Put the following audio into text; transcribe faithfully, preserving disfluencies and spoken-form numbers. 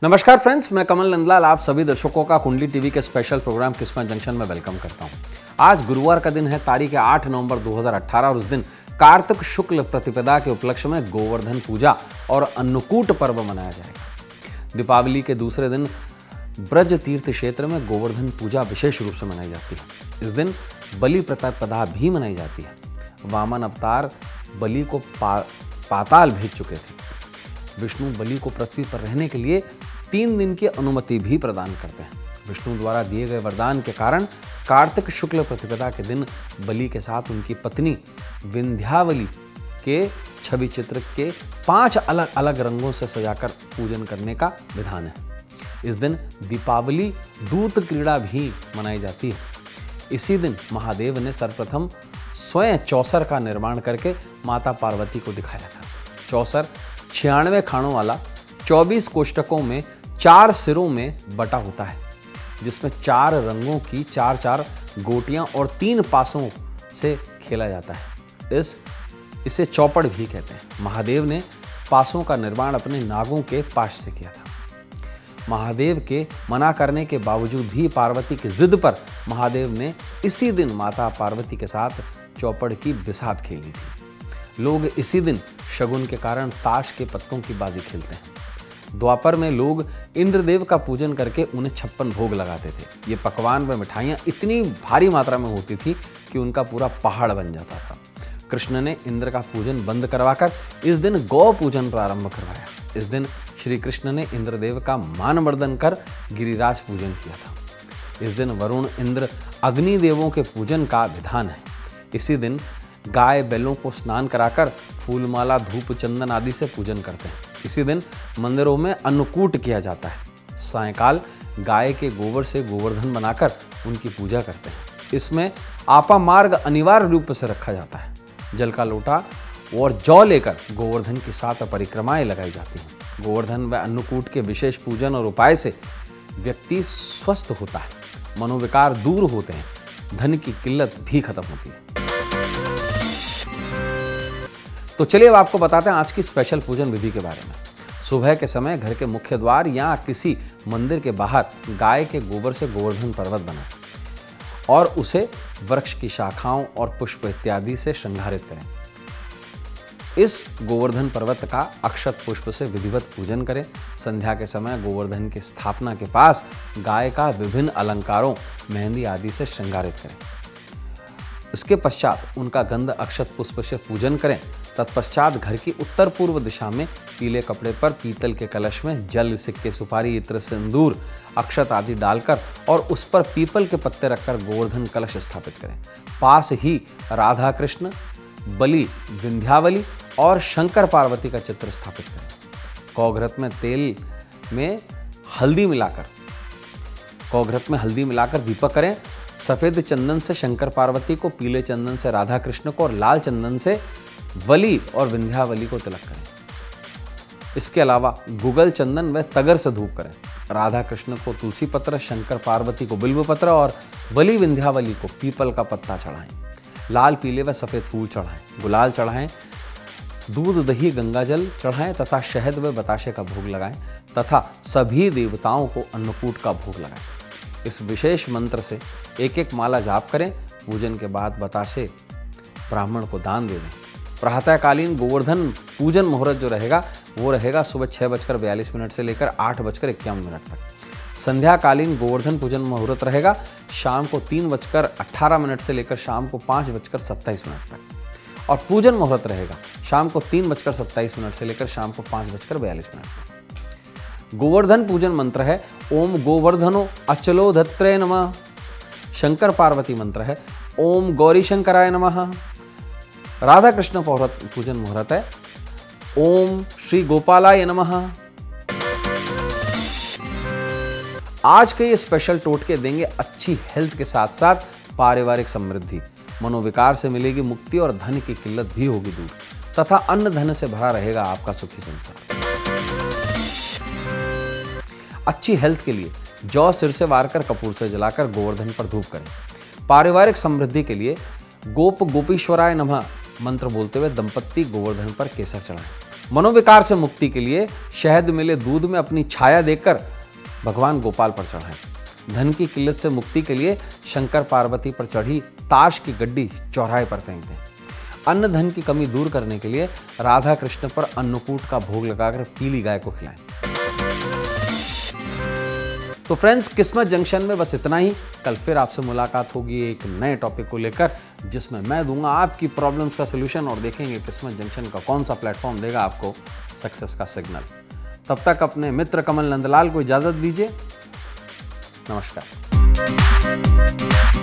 नमस्कार फ्रेंड्स, मैं कमल नंदलाल आप सभी दर्शकों का कुंडली टीवी के स्पेशल प्रोग्राम किस्मत जंक्शन में वेलकम करता हूं। आज गुरुवार का दिन है, तारीख है आठ नवंबर दो हज़ार अठारह और उस दिन कार्तिक शुक्ल प्रतिपदा के उपलक्ष्य में गोवर्धन पूजा और अन्नकूट पर्व मनाया जाएगा। दीपावली के दूसरे दिन ब्रज तीर्थ क्षेत्र में गोवर्धन पूजा विशेष रूप से मनाई जाती है। इस दिन बलि प्रतिपदा भी मनाई जाती है। वामन अवतार बलि को पा, पाताल भेज चुके थे। विष्णु बलि को पृथ्वी पर रहने के लिए तीन दिन की अनुमति भी प्रदान करते हैं। विष्णु द्वारा दिए गए वरदान के कारण कार्तिक शुक्ल प्रतिपदा के दिन बलि के साथ उनकी पत्नी विंध्यावली के छवि चित्र के पांच अलग अलग रंगों से सजाकर पूजन करने का विधान है। इस दिन दीपावली दूत क्रीड़ा भी मनाई जाती है। इसी दिन महादेव ने सर्वप्रथम स्वयं चौसर का निर्माण करके माता पार्वती को दिखाया था। चौसर छियानवे खानों वाला चौबीस कोष्टकों में चार सिरों में बटा होता है, जिसमें चार रंगों की चार चार गोटियां और तीन पासों से खेला जाता है। इस इसे चौपड़ भी कहते हैं। महादेव ने पासों का निर्माण अपने नागों के पाश से किया था। महादेव के मना करने के बावजूद भी पार्वती की जिद पर महादेव ने इसी दिन माता पार्वती के साथ चौपड़ की बिसात खेली थी। लोग इसी दिन शगुन के कारण ताश के पत्तों की बाजी खेलते हैं। द्वापर में लोग इंद्रदेव का पूजन करके उन्हें छप्पन भोग लगाते थे। ये पकवान व मिठाइयाँ इतनी भारी मात्रा में होती थी कि उनका पूरा पहाड़ बन जाता था। कृष्ण ने इंद्र का पूजन बंद करवाकर इस दिन गौ पूजन प्रारंभ करवाया। इस दिन श्री कृष्ण ने इंद्रदेव का मानवर्धन कर गिरिराज पूजन किया था। इस दिन वरुण, इंद्र, अग्नि देवों के पूजन का विधान है। इसी दिन गाय बैलों को स्नान कराकर फूलमाला, धूप, चंदन आदि से पूजन करते हैं। इसी दिन मंदिरों में अन्नकूट किया जाता है। सायंकाल गाय के गोबर से गोवर्धन बनाकर उनकी पूजा करते हैं। इसमें आपा मार्ग अनिवार्य रूप से रखा जाता है। जल का लोटा और जौ लेकर गोवर्धन की सात परिक्रमाएं लगाई जाती हैं। गोवर्धन व अन्नकूट के विशेष पूजन और उपाय से व्यक्ति स्वस्थ होता है, मनोविकार दूर होते हैं, धन की किल्लत भी खत्म होती है। तो चलिए अब आपको बताते हैं आज की स्पेशल पूजन विधि के बारे में। सुबह के समय घर के मुख्य द्वार या किसी मंदिर के बाहर गाय के गोबर से गोवर्धन पर्वत बनाएं और उसे वृक्ष की शाखाओं और पुष्प इत्यादि से श्रृंगारित करें। इस गोवर्धन पर्वत का अक्षत पुष्प से विधिवत पूजन करें। संध्या के समय गोवर्धन की स्थापना के पास गाय का विभिन्न अलंकारों, मेहंदी आदि से श्रृंगारित करें। इसके पश्चात उनका गंध अक्षत पुष्प से पूजन करें। तत्पश्चात घर की उत्तर पूर्व दिशा में पीले कपड़े पर पीतल के कलश में जल, सिक्के, सुपारी, इत्र, सिंदूर, अक्षत आदि डालकर और उस पर पीपल के पत्ते रखकर गोवर्धन कलश स्थापित करें। पास ही राधा कृष्ण, बलि, विंध्यावली और शंकर पार्वती का चित्र स्थापित करें। कौघृत में तेल में हल्दी मिलाकर कौघृत में हल्दी मिलाकर दीपक करें। सफेद चंदन से शंकर पार्वती को, पीले चंदन से राधा कृष्ण को और लाल चंदन से बलि और विंध्यावली को तिलक करें। इसके अलावा गुगल चंदन व तगर से धूप करें। राधा कृष्ण को तुलसी पत्र, शंकर पार्वती को बिल्व पत्र और बलि विंध्यावली को पीपल का पत्ता चढ़ाएं। लाल, पीले व सफेद फूल चढ़ाएं, गुलाल चढ़ाएं, दूध, दही, गंगाजल चढ़ाएं तथा शहद व बताशे का भोग लगाएं तथा सभी देवताओं को अन्नकूट का भोग लगाएं। इस विशेष मंत्र से एक एक माला जाप करें। पूजन के बाद बताशे ब्राह्मण को दान दे दें। प्रातःकालीन गोवर्धन पूजन मुहूर्त जो रहेगा वो रहेगा सुबह छः बजकर बयालीस मिनट से लेकर आठ बजकर इक्यावन मिनट तक। संध्याकालीन गोवर्धन पूजन मुहूर्त रहेगा शाम को तीन बजकर अट्ठारह मिनट से लेकर शाम को पाँच बजकर सत्ताईस मिनट तक। और पूजन मुहूर्त रहेगा शाम को तीन बजकर सत्ताईस मिनट से लेकर शाम को पाँच बजकर बयालीस मिनट तक। गोवर्धन पूजन मंत्र है ओम गोवर्धनो अचलो धत्रे नमः। शंकर पार्वती मंत्र है ओम गौरी शंकराय नमः। राधा कृष्ण पूजन मुहूर्त है ओम श्री गोपालाय नमः। आज के ये स्पेशल टोटके देंगे अच्छी हेल्थ के साथ साथ पारिवारिक समृद्धि, मनोविकार से मिलेगी मुक्ति और धन की किल्लत भी होगी दूर तथा अन्न धन से भरा रहेगा आपका सुखी संसार। अच्छी हेल्थ के लिए जौ सिर से वार कर कपूर से जलाकर गोवर्धन पर धूप करें। पारिवारिक समृद्धि के लिए गोप गोपीश्वराय नमः मंत्र बोलते हुए दंपत्ति गोवर्धन पर केसर चढ़ाएं। मनोविकार से मुक्ति के लिए शहद मिले दूध में अपनी छाया देखकर भगवान गोपाल पर चढ़ाएं। धन की किल्लत से मुक्ति के लिए शंकर पार्वती पर चढ़ी ताश की गड्डी चौराहे पर फेंक दें। अन्न धन की कमी दूर करने के लिए राधा कृष्ण पर अन्नकूट का भोग लगाकर पीली गाय को खिलाएं। तो फ्रेंड्स, किस्मत जंक्शन में बस इतना ही। कल फिर आपसे मुलाकात होगी एक नए टॉपिक को लेकर, जिसमें मैं दूंगा आपकी प्रॉब्लम्स का सलूशन और देखेंगे किस्मत जंक्शन का कौन सा प्लेटफॉर्म देगा आपको सक्सेस का सिग्नल। तब तक अपने मित्र कमल नंदलाल को इजाजत दीजिए। नमस्कार।